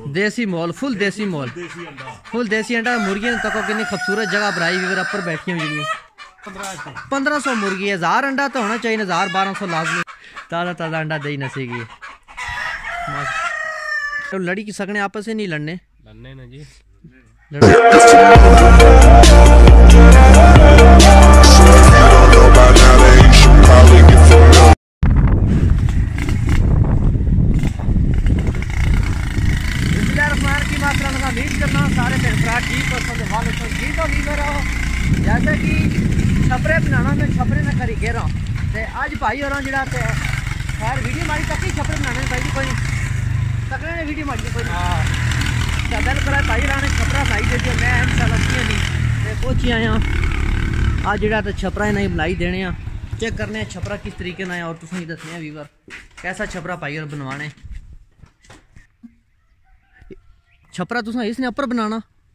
देसी mall, full desi mall, full desi अंडा। मुर्गियां तको कितनी खूबसूरत जगह बनाई हुई अपर बैठी हुई। 1500 मुर्गी, 1000 अंडा तो होना चाहिए, 1000-1200 लाजमी। ताज़ा ताज़ा अंडा दही नसीगी। तो लड़ी की सकने आपस से नहीं लड़ने ना जी। सारे जैसे कि छपरे बनाना मैं छपरे ना करी घेरा अज भाई और जरा खैर वीडियो मारी तक ही छपरे बनाने भाई कोई तकड़े ने वीडियो मारी कोई दिल करा भाई ने छपरा बनाई दे मैं इंशाल्लाह नहीं पहुंची आया आज जरा तो छपरा नहीं बनाई देने चेक करने छपरा किस तरीके ना और तुम दसने वीवर कैसा छपरा भाई और बनवाने छपरा तुसा इसने उपर बनाना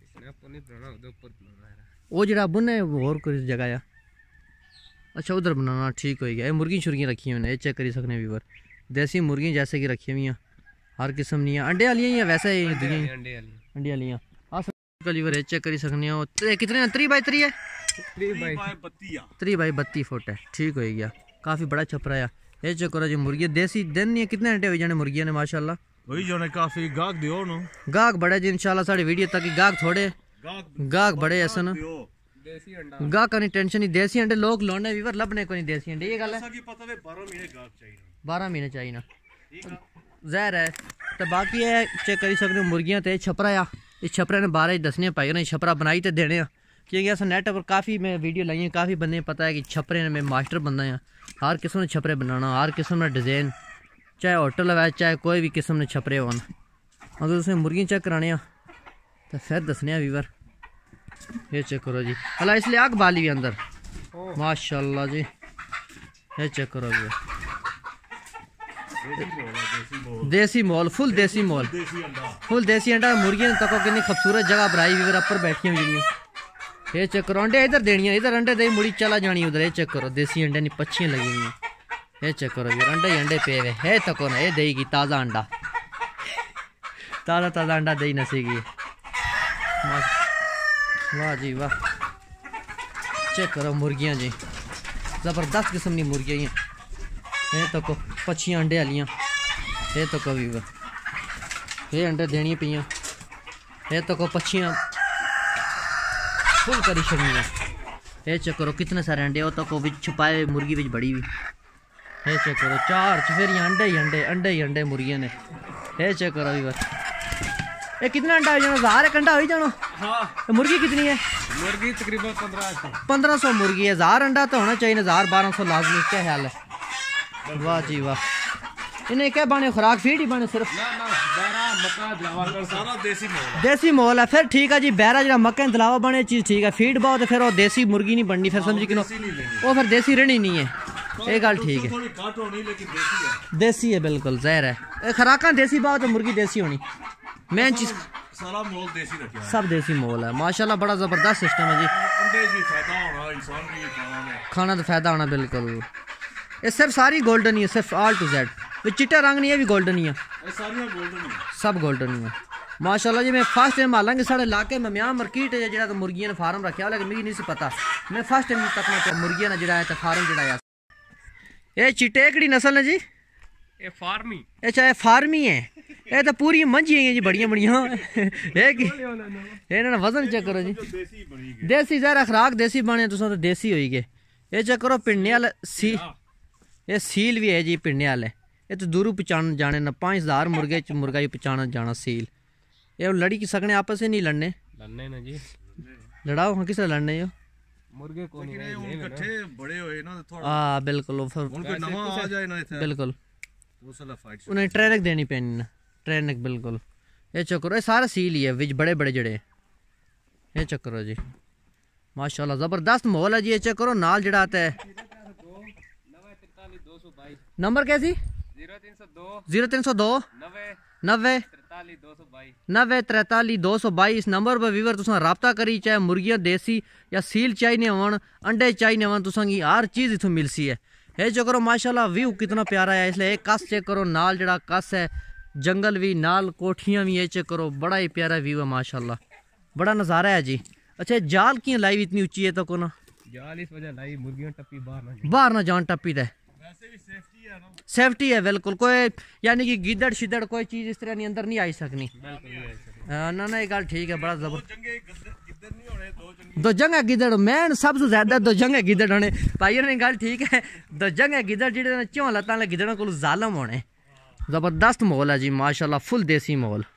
वो जरा बुने और कोई जगह आ अच्छा उधर बनाना ठीक हो गया। मुर्गी शुर्गियाँ रखी हुई ये चेक करी सकने वीवर देसी मुर्गियाँ जैसे कि रखी हुई हर किस्म दी अंडे वाली या वैसे अंडे वाली लीवर चेक करी सकने कितने 3x3 है 3x32 फुट है ठीक हो गया। काफ़ी बड़ा छपरा है ये चेक करो जी मुर्गी देसी दिन नहीं कितने अंडे हो जाने मुर्गियाँ ने माशाल्लाह वही जो ने काफी गाहक दियो नो गाहक बड़े जी इंशाल्लाह साड़ी वीडियो तक गाहक थोड़े गाहक बड़े ऐसा ना गाहक का नहीं टेंशन नहीं देसी अंडे लोग लौंडे वीवर लभने को नहीं देसी अंडे ये गल है 12 महीने चाहिए ना जहर है तो बाकी है चेक करी सकते हो मुर्गियां तो छपरा आ इस छपरे ने 12 दसने पाई ना छपरा बनाई तो देने क्योंकि अस नेट पर काफ़ी मैं वीडियो लाई काफ़ी बंदे पता है कि छपरे ने मैं मास्टर बंदा हर किस्म ने छपरे बनाना हर किस्म का डिज़ाइन चाहे होटल है चाहे कोई भी किस्म ने छपरे हो अगर तुसें मुर्गियां चेक कराने तो फिर दसने वीवर ये चेक करो जी भला इसलिए आग बाली भी अंदर माशाल्लाह जी ये चेक करो जी desi mall, full desi mall, full desi अंडा। मुर्गियां तको कितनी खूबसूरत जगह बनाई हुई अपर बैठी हुई ये चेक करो अंडे इधर देनिया इधर अंडे दे मुड़ी चला जानी उधर ये चेक करो देसी अंडे नहीं पच्छियां लगी हुई ये चेक करो यार अंडे ही अंडे पे हुए है तको ना ये देगी ताज़ा अंडा ताज़ा ताज़ा अंडा दही नसीगी वाह जी वाह चेक करो मुर्गियां जी ज़बरदस्त किस्म की मुर्गियां ये तको पच्छियां अंडे वालियां ये तको भी ये अंडे देनी पियाँ ये तको पच्छियां फुल करी छड़नी ये चेक करो कितने सारे अंडे वो तको छुपाए मुर्गी बिच बड़ी हुई ये चेक करो 4 चफेरियां अंडे ही अंडे मुर्गियां ने ये चेक करो भी बस ये कितना अंडा हो जाना 1000 एक अंडा हो ही जाना हाँ। तो मुर्गी कितनी है मुर्गी तकरीबन 1500 मुर्गी है 1000 अंडा तो होना चाहिए 1000-1200 लाजमी क्या ख्याल है वाह जी वाह इन्हें क्या बने खुराक फीड ही बने सिर्फ सारा देसी मोल है फिर ठीक है जी बहरा जरा मक्के दलावा बने चीज ठीक है फीड बहुत फिर वो देसी मुर्गी नहीं बननी फिर समझी कि वो फिर देसी रहनी नहीं है ये गल ठीक है देसी है बिल्कुल जहर है खुराक देसी बहुत मुर्गी देसी होनी मेन चीज सारा मोल देसी रखा सब देसी मोल है माशाल्लाह बड़ा जबरदस्त सिस्टम है जी खाना तो फायदा होना बिल्कुल ये सिर्फ सारी गोल्डन ही है सिर्फ ऑल टू जेड चिट्टा रंग नहीं है भी गोल्डन ही है सब गोल्डन ही है माशाल्लाह जी। मैं फर्स्ट टाइम हालांकि साढ़े इलाके में म्यां मार्केट है जो मुर्गियां ने फार्म रखा लेकिन मुझे नहीं पता मैं फर्स्ट टाइम तक मुर्गियां ने जो फार्म जड़ा ये चिट्टे केड़ी नस्ल है जी ये फार्मी अच्छा ये फार्मी है ये तो पूरी मंझियां हैं जी बढ़िया इन्होंने वजन चेक करो जी देसी जहरा खुराक देसी बने तुम तो देसी हो गए ये चेक करो पिंडे वाले ये सील भी है जी पिंडे वाले ये तो दूर पहचान जाने ना 5000 मुर्गे मुर्गा ही पहचाना जाना सील ये लड़ी की सकने आपस से नहीं लड़ने ना जी लड़ाओ हाँ किस लड़ने हो मुर्गे को नहीं इकट्ठे बड़े होए ना थोड़ा हां बिल्कुल कोई नवा आ जाए ना इथे बिल्कुल उसला फाइट उन्हें ट्रेनिंग देनी पैनी ना ट्रेनिंग बिल्कुल ये चक्कर ये सारा सील ही है विच बड़े बड़े जड़े ये चक्कर जी माशाल्लाह जबरदस्त माहौल है जी ये चेक करो नाल जड़ा आता है नंबर कैसी 0302 90 43 इस नंबर पर वीवर तुसा राब्ता करी चाहे मुर्गियां देसी या सील चाहिए होवन अंडे चाहिए होवन तुसा की हर चीज़ इथों मिलसी है ये चेक करो माशाल्लाह व्यू कितना प्यारा है इसलिए एक कस चेक करो नाल जड़ा कस है जंगल भी नाल कोठियां भी, ये चेक करो बड़ा ही प्यारा व्यू है माशाल्लाह, बड़ा नज़ारा है जी। अच्छा जाल की लाई इतनी ऊंची है तो को ना जाल इस वजह लाई मुर्गियां टप्पी बाहर ना जान टप्पी दे, वैसे भी सेफ्टी है ना, सेफ्टी है बिल्कुल, कोई यानी कि गिदड़ शिदड़ कोई चीज़ इस तरह नहीं अंदर नहीं आई सकनी। ना ना ये गल ठीक है, बड़ा जबरदस्त। दो जंगे गिदड़ मैन सबसे ज्यादा दो जंगे गिदड़ होने भाई ने गल ठीक है, दो जंगे गिदड़ जेडे चौं लत्तां वाले गिदड़ों को जालम होने। जबरदस्त माहौल है जी माशाल्लाह, फुल देसी माहौल।